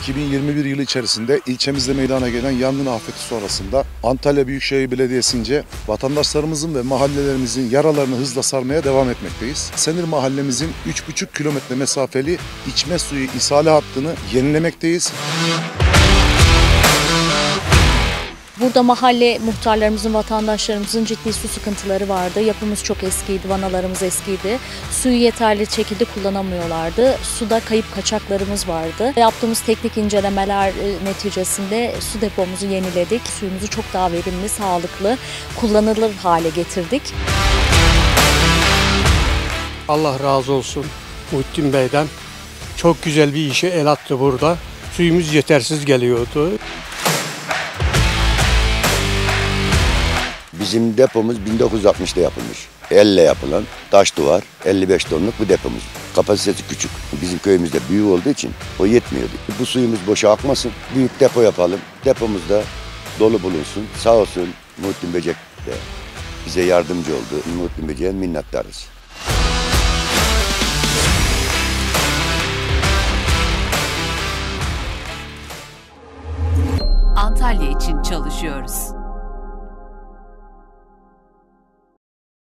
2021 yılı içerisinde ilçemizde meydana gelen yangın afeti sonrasında Antalya Büyükşehir Belediyesi'nce vatandaşlarımızın ve mahallelerimizin yaralarını hızla sarmaya devam etmekteyiz. Senir mahallemizin 3,5 kilometre mesafeli içme suyu ishale hattını yenilemekteyiz. Burada mahalle muhtarlarımızın, vatandaşlarımızın ciddi su sıkıntıları vardı. Yapımız çok eskiydi, vanalarımız eskiydi. Suyu yeterli şekilde kullanamıyorlardı. Suda kayıp kaçaklarımız vardı. Yaptığımız teknik incelemeler neticesinde su depomuzu yeniledik. Suyumuzu çok daha verimli, sağlıklı, kullanılır hale getirdik. Allah razı olsun Muhittin Bey'den. Çok güzel bir işe el attı burada. Suyumuz yetersiz geliyordu. Bizim depomuz 1960'da yapılmış. Elle yapılan taş duvar, 55 tonluk bir depomuz. Kapasitesi küçük. Bizim köyümüzde büyük olduğu için o yetmiyordu. Bu suyumuz boşa akmasın, büyük depo yapalım. Depomuzda dolu bulunsun. Sağ olsun Muhittin Böcek de bize yardımcı oldu. Muhittin Böcek'e minnettarız. Antalya için çalışıyoruz.